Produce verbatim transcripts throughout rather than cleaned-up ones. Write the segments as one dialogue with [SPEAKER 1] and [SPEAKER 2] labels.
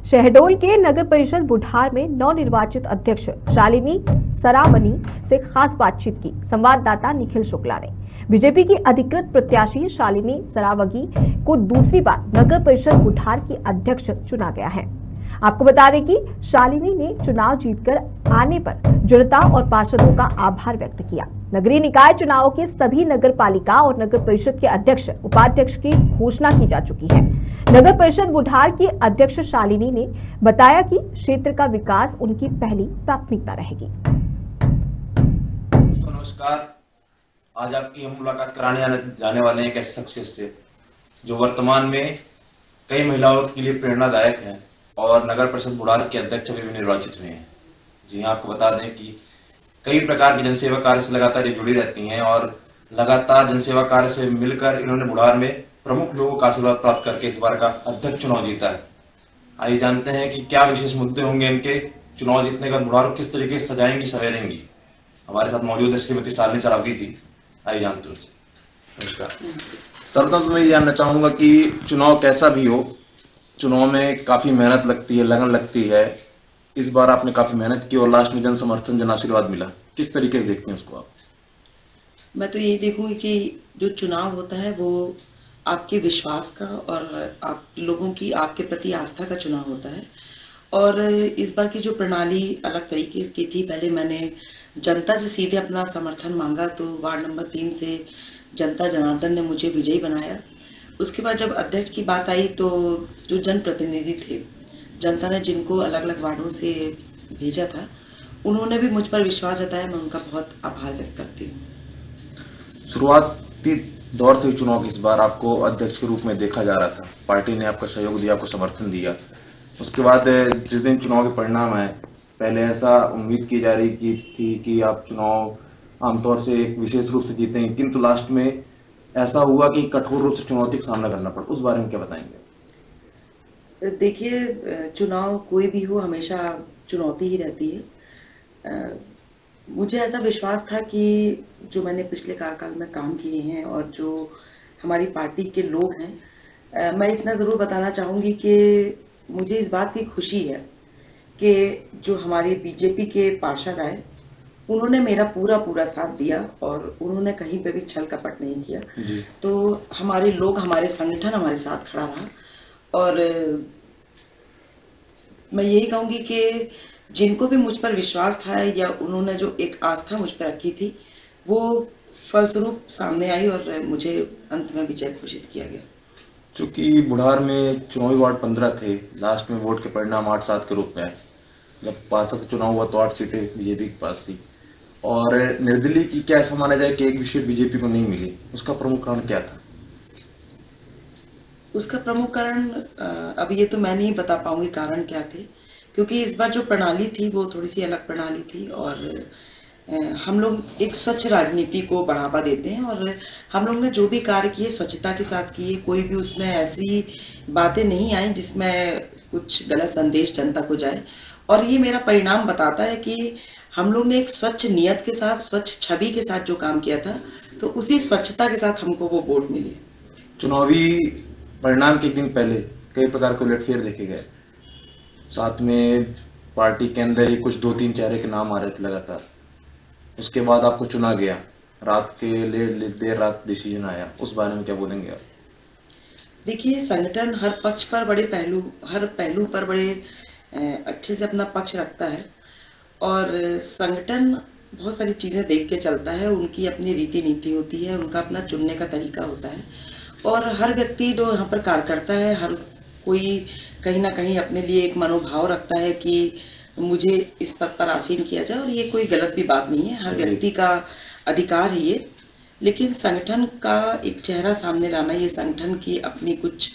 [SPEAKER 1] शहडोल के नगर परिषद बुढ़ार में नवनिर्वाचित अध्यक्ष शालिनी सरावगी से खास बातचीत की संवाददाता निखिल शुक्ला ने। बीजेपी की अधिकृत प्रत्याशी शालिनी सरावगी को दूसरी बार नगर परिषद बुढ़ार की अध्यक्ष चुना गया है। आपको बता दें कि शालिनी ने चुनाव जीतकर आने पर जनता और पार्षदों का आभार व्यक्त किया। नगरीय निकाय चुनावों के सभी नगर पालिका और नगर परिषद के अध्यक्ष उपाध्यक्ष की घोषणा की जा चुकी है। नगर परिषद बुढ़ार की अध्यक्ष शालिनी ने बताया कि क्षेत्र का विकास उनकी पहली प्राथमिकता रहेगी।
[SPEAKER 2] नमस्कार, आज आपकी हम मुलाकात कराने जाने, जाने वाले हैं एक ऐसे शख्सियत से जो वर्तमान में कई महिलाओं के लिए प्रेरणादायक है और नगर परिषद बुढ़ार के अध्यक्ष भी निर्वाचित हुए हैं। जी हाँ, आपको बता दें कि कई प्रकार के जनसेवा कार्य से लगातार ये जुड़ी रहती हैं और लगातार जनसेवा कार्य से मिलकर इन्होंने बुढ़ार में प्रमुख लोगों का आशीर्वाद प्राप्त करके इस बार का अध्यक्ष चुनाव जीता है। आइए जानते हैं कि क्या विशेष मुद्दे होंगे इनके चुनाव जीतने का, बुढ़ार को किस तरीके से सजाएंगी सवेरेंगी। हमारे साथ मौजूद है श्रीमती शालिनी सरावगी थी। आइए जानते हैं उनसे। नमस्कार। सर्वप्रथम तो मैं ये जानना चाहूंगा कि चुनाव कैसा भी हो, चुनाव में काफी मेहनत लगती है, लगन लगती है। इस बार आपने काफी मेहनत की और लास्ट में जन समर्थन, जन आशीर्वाद मिला। किस तरीके से देखते हैं उसको आप?
[SPEAKER 3] मैं तो यही देखूंगी कि जो चुनाव होता है वो आपके विश्वास का और आप लोगों की आपके प्रति आस्था का चुनाव होता है। और इस बार की जो प्रणाली अलग तरीके की थी। पहले मैंने जनता से सीधे अपना समर्थन मांगा, तो वार्ड नंबर तीन से जनता जनार्दन ने मुझे विजयी बनाया। उसके बाद जब अध्यक्ष की बात आई तो जो जनप्रतिनिधि थे, जनता ने जिनको अलग अलग वार्डों से भेजा था, उन्होंने भी मुझ पर विश्वास जताया। मैं उनका बहुत आभार व्यक्त करती हूँ।
[SPEAKER 2] शुरुआती दौर से चुनाव की इस बार आपको अध्यक्ष के रूप में देखा जा रहा था। पार्टी ने आपका सहयोग दिया, आपको समर्थन दिया। उसके बाद जिस दिन चुनाव के परिणाम आए, पहले ऐसा उम्मीद की जा रही की थी कि आप चुनाव आमतौर से एक विशेष रूप से जीतेंगे, किंतु लास्ट में ऐसा हुआ कि कठोर रूप से चुनौती का सामना करना पड़ा। उस बारे में क्या बताएंगे?
[SPEAKER 3] देखिए, चुनाव कोई भी हो हमेशा चुनौती ही रहती है। मुझे ऐसा विश्वास था कि जो मैंने पिछले कार्यकाल में काम किए हैं और जो हमारी पार्टी के लोग हैं, मैं इतना ज़रूर बताना चाहूँगी कि मुझे इस बात की खुशी है कि जो हमारे बीजेपी के पार्षद आए, उन्होंने मेरा पूरा पूरा साथ दिया और उन्होंने कहीं पे भी छल कपट नहीं किया। तो हमारे लोग, हमारे संगठन हमारे साथ खड़ा रहा। और मैं यही कहूँगी कि जिनको भी मुझ पर विश्वास था या उन्होंने जो एक आस्था मुझ पर रखी थी, वो फलस्वरूप सामने आई और मुझे अंत में विजय घोषित किया गया।
[SPEAKER 2] चूंकि बुढ़ार में चुनावी वार्ड पंद्रह थे, लास्ट में वोट के परिणाम आठ सात के रूप में आए। जब पांच से चुनाव हुआ तो आठ सीटें बीजेपी के पास थी और निर्दलीय की क्या ऐसा माना जाए कि एक भी सीट बीजेपी को नहीं मिली, उसका प्रमुख कारण क्या था?
[SPEAKER 3] उसका प्रमुख कारण अब ये तो मैं नहीं बता पाऊंगी कारण क्या थे, क्योंकि इस बार जो प्रणाली थी वो थोड़ी सी अलग प्रणाली थी और हम लोग एक स्वच्छ राजनीति को बढ़ावा देते हैं और हम लोग ने जो भी कार्य किए स्वच्छता के साथ किए। कोई भी उसमें ऐसी बातें नहीं आई जिसमें कुछ गलत संदेश जनता को जाए। और ये मेरा परिणाम बताता है कि हम लोग ने एक स्वच्छ नियत के साथ, स्वच्छ छवि के साथ जो काम किया था, तो उसी स्वच्छता के साथ हमको वो वोट मिली।
[SPEAKER 2] चुनावी परिणाम के एक दिन पहले कई प्रकार के उलटफेर देखे गए। साथ में पार्टी के अंदर ही कुछ दो तीन चेहरे के नाम आ रहे थे लगातार। उसके बाद आपको चुना गया, रात के लेट देर रात डिसीजन आया। उस बारे में क्या बोलेंगे आप?
[SPEAKER 3] देखिए, संगठन हर पक्ष पर बड़े पहलू हर पहलू पर बड़े अच्छे से अपना पक्ष रखता है और संगठन बहुत सारी चीज़ें देख के चलता है। उनकी अपनी रीति नीति होती है, उनका अपना चुनने का तरीका होता है और हर व्यक्ति जो यहाँ पर कार्य करता है, हर कोई कहीं ना कहीं अपने लिए एक मनोभाव रखता है कि मुझे इस पद पर आसीन किया जाए और ये कोई गलत भी बात नहीं है, हर व्यक्ति का अधिकार है ये। लेकिन संगठन का एक चेहरा सामने लाना, ये संगठन की अपनी कुछ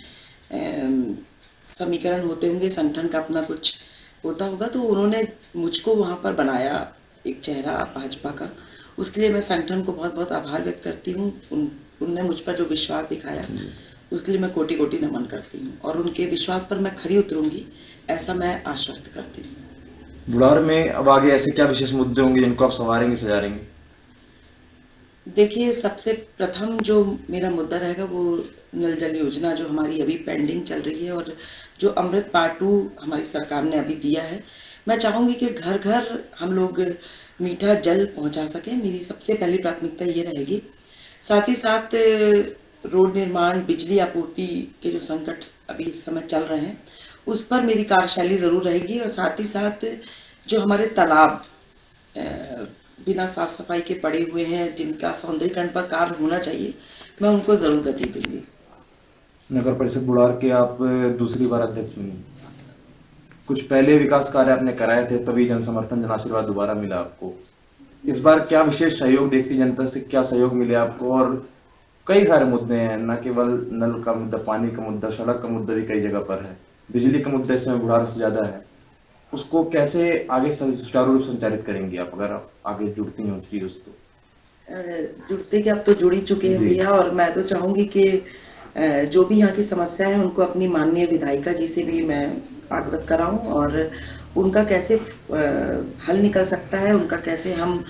[SPEAKER 3] समीकरण होते होंगे, संगठन का अपना कुछ होता होगा, तो उन्होंने मुझको वहाँ पर बनाया एक चेहरा भाजपा का। उसके लिए मैं संगठन को बहुत बहुत आभार व्यक्त करती हूँ। उन, उनने मुझ पर जो विश्वास दिखाया उसके लिए मैं कोटि कोटि नमन करती हूँ और उनके विश्वास पर मैं खरी उतरूंगी, ऐसा मैं आश्वस्त करती हूँ।
[SPEAKER 2] बुढ़ार में अब आगे ऐसे क्या विशेष मुद्दे होंगे जिनको आप संवारेंगे, सजारेंगे?
[SPEAKER 3] देखिए, सबसे प्रथम जो मेरा मुद्दा रहेगा वो नल जल योजना, जो हमारी अभी पेंडिंग चल रही है और जो अमृत पार्ट टू हमारी सरकार ने अभी दिया है, मैं चाहूँगी कि घर घर हम लोग मीठा जल पहुँचा सकें। मेरी सबसे पहली प्राथमिकता ये रहेगी। साथ ही साथ रोड निर्माण, बिजली आपूर्ति के जो संकट अभी इस समय चल रहे हैं, उस पर मेरी कार्यशैली ज़रूर रहेगी। और साथ ही साथ जो हमारे तालाब बिना साफ सफाई के पड़े हुए हैं, जिनका सौंदर्यीकरण पर कार्य होना चाहिए, मैं उनको ज़रूर गति दूंगी।
[SPEAKER 2] नगर परिषद बुढ़ार के आप दूसरी बार अध्यक्ष बनी, कुछ पहले विकास कार्य आपने कराए थे, तभी जन समर्थन जन आशीर्वाद दोबारा मिला आपको। इस बार क्या विशेष सहयोग देखती जनता से, क्या सहयोग मिले आपको? और कई सारे मुद्दे हैं, न केवल नल का मुद्दा, पानी का मुद्दा, सड़क का मुद्दा भी कई जगह पर है, बिजली का मुद्दा इसमें बुढ़ार से ज्यादा है। उसको कैसे आगे सुचारू रूप संचालित करेंगे आप, अगर आप आगे जुड़ती हैं उस चीज तो?
[SPEAKER 3] जुड़ते कि अब तो जुड़ ही चुके हैं भैया, और मैं तो चाहूंगी कि जो भी यहाँ की समस्या है उनको अपनी माननीय विधायिका जी से भी मैं अवगत कराऊं, और उनका कैसे हल निकल सकता है, उनका कैसे हम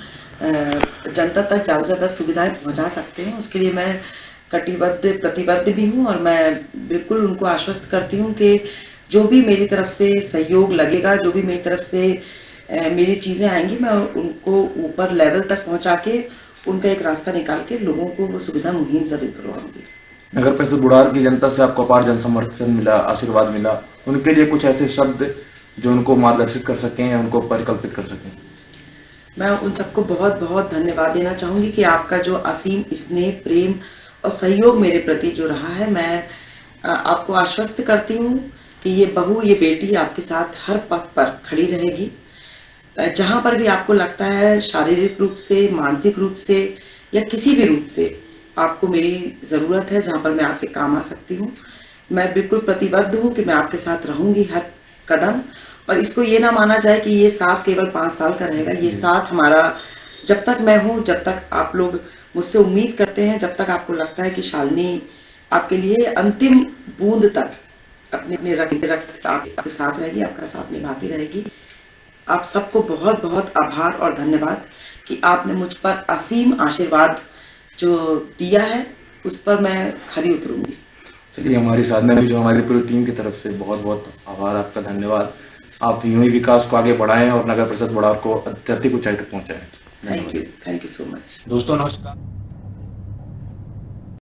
[SPEAKER 3] जनता तक ज़्यादा से ज़्यादा सुविधाएं पहुंचा सकते हैं, उसके लिए मैं कटिबद्ध प्रतिबद्ध भी हूं। और मैं बिल्कुल उनको आश्वस्त करती हूं कि जो भी मेरी तरफ से सहयोग लगेगा, जो भी मेरी तरफ से मेरी चीज़ें आएंगी, मैं उनको ऊपर लेवल तक पहुंचा के उनका एक रास्ता निकाल के लोगों को वो सुविधा मुहिम जरूर करवाऊंगी।
[SPEAKER 2] नगर परिषद बुढ़ार की जनता से आपको अपार जन समर्थन मिला, आशीर्वाद मिला, उनके लिए कुछ ऐसे शब्द जो उनको मार्गदर्शित कर सकें, उनको परिकल्पित कर सकें?
[SPEAKER 3] मैं उन सबको बहुत बहुत धन्यवाद देना चाहूंगी कि आपका जो असीम स्नेह, प्रेम और सहयोग मेरे प्रति जो रहा है, मैं आपको आश्वस्त करती हूँ कि ये बहू, ये बेटी आपके साथ हर पथ पर खड़ी रहेगी। जहाँ पर भी आपको लगता है शारीरिक रूप से, मानसिक रूप से या किसी भी रूप से आपको मेरी ज़रूरत है, जहाँ पर मैं आपके काम आ सकती हूँ, मैं बिल्कुल प्रतिबद्ध हूँ कि मैं आपके साथ रहूंगी हर कदम। और इसको ये ना माना जाए कि ये साथ केवल पाँच साल का रहेगा, ये साथ हमारा जब तक मैं हूँ, जब तक आप लोग मुझसे उम्मीद करते हैं, जब तक आपको लगता है कि शालिनी आपके लिए अंतिम बूंद तक अपने अपने रक्त रक्त आपके साथ रहेगी, आपका साथ निभाती रहेगी। आप सबको बहुत बहुत आभार और धन्यवाद कि आपने मुझ पर असीम आशीर्वाद जो दिया है, उस पर मैं खरी उतरूंगी।
[SPEAKER 2] चलिए, हमारी साधना में जो हमारी पूरी टीम की तरफ से बहुत बहुत आभार, आपका धन्यवाद। आप यूं ही विकास को आगे बढ़ाएं और नगर परिषद बुढ़ार को अत्यधिक ऊंचाई तक पहुंचाएं।
[SPEAKER 3] Thank you, thank you so much.
[SPEAKER 2] दोस्तों नमस्कार।